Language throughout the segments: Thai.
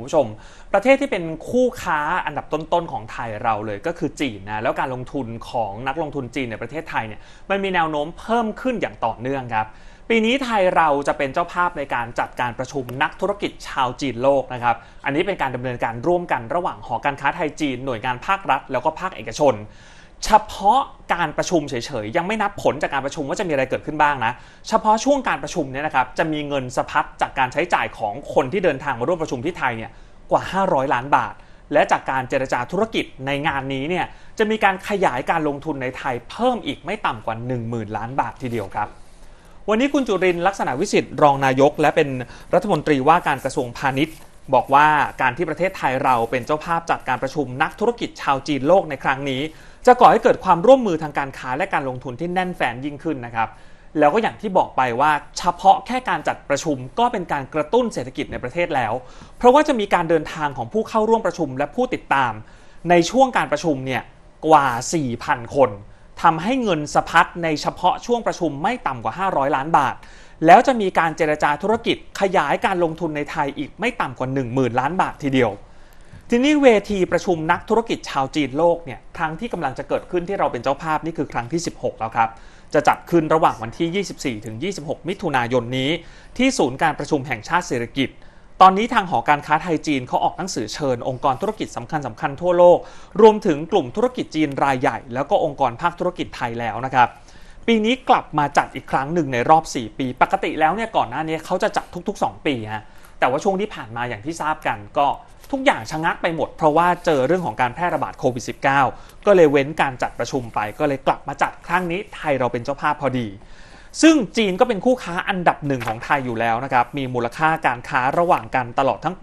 ผู้ชมประเทศที่เป็นคู่ค้าอันดับต้นๆของไทยเราเลยก็คือจีนนะแล้วการลงทุนของนักลงทุนจีนในประเทศไทยเนี่ยมันมีแนวโน้มเพิ่มขึ้นอย่างต่อเนื่องครับปีนี้ไทยเราจะเป็นเจ้าภาพในการจัดการประชุมนักธุรกิจชาวจีนโลกนะครับอันนี้เป็นการดำเนินการร่วมกันระหว่างหอการค้าไทยจีนหน่วยงานภาครัฐแล้วก็ภาคเอกชนเฉพาะการประชุมเฉยๆยังไม่นับผลจากการประชุมว่าจะมีอะไรเกิดขึ้นบ้างนะเฉพาะช่วงการประชุมเนี่ยนะครับจะมีเงินสะพัดจากการใช้จ่ายของคนที่เดินทางมาร่วมประชุมที่ไทยเนี่ยกว่า500ล้านบาทและจากการเจรจาธุรกิจในงานนี้เนี่ยจะมีการขยายการลงทุนในไทยเพิ่มอีกไม่ต่ำกว่า 10,000 ล้านบาททีเดียวครับวันนี้คุณจุรินทร์ลักษณะวิสิทธิ์รองนายกและเป็นรัฐมนตรีว่าการกระทรวงพาณิชย์บอกว่าการที่ประเทศไทยเราเป็นเจ้าภาพจัดการประชุมนักธุรกิจชาวจีนโลกในครั้งนี้จะก่อให้เกิดความร่วมมือทางการค้าและการลงทุนที่แน่นแฟ้นยิ่งขึ้นนะครับแล้วก็อย่างที่บอกไปว่าเฉพาะแค่การจัดประชุมก็เป็นการกระตุ้นเศรษฐกิจในประเทศแล้วเพราะว่าจะมีการเดินทางของผู้เข้าร่วมประชุมและผู้ติดตามในช่วงการประชุมเนี่ยกว่า 4,000 คนทำให้เงินสะพัดในเฉพาะช่วงประชุมไม่ต่ำกว่า500ล้านบาทแล้วจะมีการเจรจาธุรกิจขยายการลงทุนในไทยอีกไม่ต่ำกว่า 10,000 ล้านบาททีเดียวทีนี้เวทีประชุมนักธุรกิจชาวจีนโลกเนี่ยครั้งที่กำลังจะเกิดขึ้นที่เราเป็นเจ้าภาพนี่คือครั้งที่16แล้วครับจะจัดขึ้นระหว่างวันที่24 ถึง 26 มิถุนายนนี้ที่ศูนย์การประชุมแห่งชาติเศรษฐกิจตอนนี้ทางหอการค้าไทยจีนเขาออกหนังสือเชิญองค์กรธุรกิจสำคัญทั่วโลกรวมถึงกลุ่มธุรกิจจีนรายใหญ่แล้วก็องค์กรภาคธุรกิจไทยแล้วนะครับปีนี้กลับมาจัดอีกครั้งหนึ่งในรอบ4ปีปกติแล้วเนี่ยก่อนหน้านี้เขาจะจัดทุกๆ2ปีฮะแต่ว่าช่วงที่ผ่านมาอย่างที่ทราบกันก็ทุกอย่างชะงักไปหมดเพราะว่าเจอเรื่องของการแพร่ระบาดโควิด -19 ก็เลยเว้นการจัดประชุมไปก็เลยกลับมาจัดครั้งนี้ไทยเราเป็นเจ้าภาพพอดีซึ่งจีนก็เป็นคู่ค้าอันดับหนึ่งของไทยอยู่แล้วนะครับมีมูลค่าการค้าระหว่างกันตลอดทั้งปี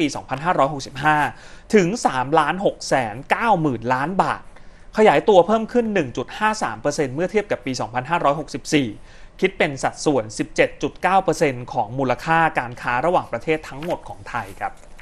2565 ถึง 3,690,000 ล้านบาทขยายตัวเพิ่มขึ้น 1.53% เมื่อเทียบกับปี 2564 คิดเป็นสัดส่วน 17.9% ของมูลค่าการค้าระหว่างประเทศทั้งหมดของไทยครับ